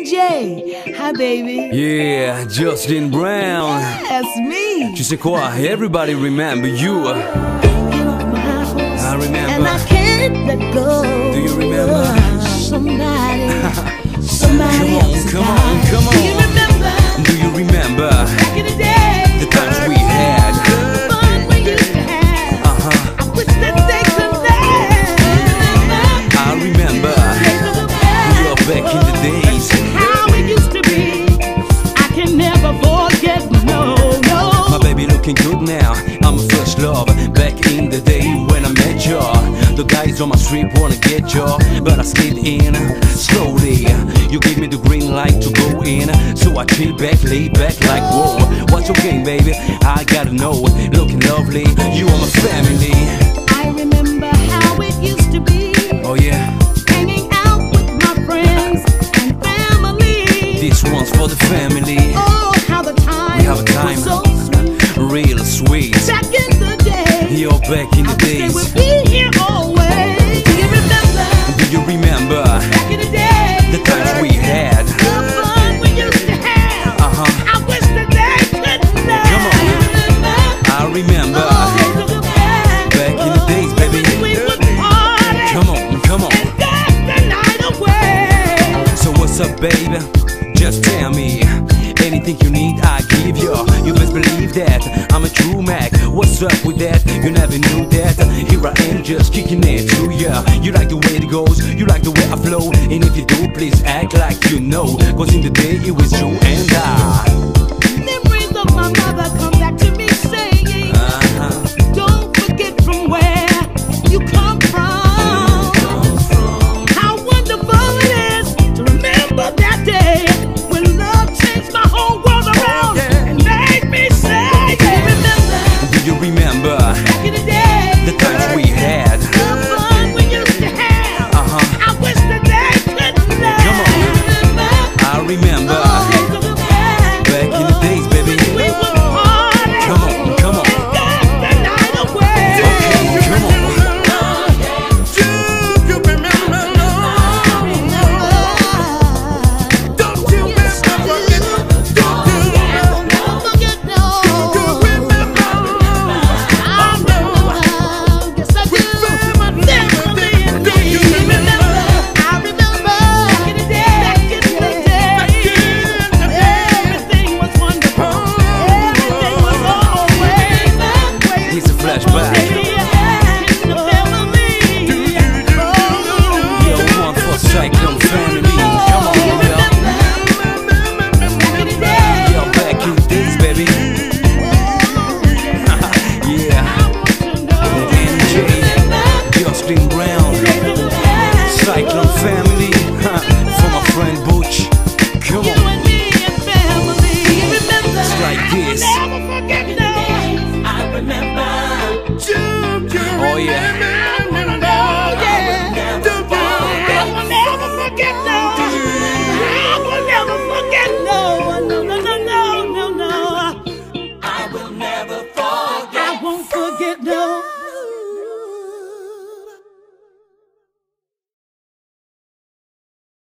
DJ. Hi, baby. Yeah, Justin Brown. That's me. Tu sais quoi? Everybody remember you. I remember. And I can't let go. Do you remember? Somebody Come on. Do you remember? Do you remember Back in the day, the times we had? the fun we used to have. I wish that they could last. I remember. We are back in the days. How it used to be, I can never forget. No. My baby looking good now. I'm a first love. Back in the day when I met you, the guys on my street wanna get you, but I slid in slowly. You gave me the green light to go in, so I chill back, lay back like whoa. What's your game, baby? I gotta know. Looking lovely, you are my family. I remember how it used to be. Oh yeah, Hanging out with my friends and family. this one's for the family. Oh, how the time We have a time. was so sweet. Real sweet. Back in the day, You're back in the I wish they days. would be here always. Do you remember? Do you remember Back in the day, the times we had? the fun we used to have. I wish that they could last. Come on. I remember. Back in the days, baby. We would party Come on. and dance the night away. So what's up, baby? Just tell me. Anything you need, I give you. You best believe that I'm a true Mac. What's up with that? You never knew that. Here I am, just kicking it to ya. You like the way it goes, you like the way I flow. And if you do, please act like you know. Cause in the day, it was you and I. Memories of my mother come back to me saying, don't forget from where you come from. How wonderful it is to remember that day when love changed my whole world around and made me say, do you remember? Do you remember Back in the day, the times we had? the fun we used to have. I wish that they could last. Come on. I remember. Back in the days, baby. We would party Come on. and dance the night away. Okay, come on. It's a flashback. Yo, one for Cyclone family.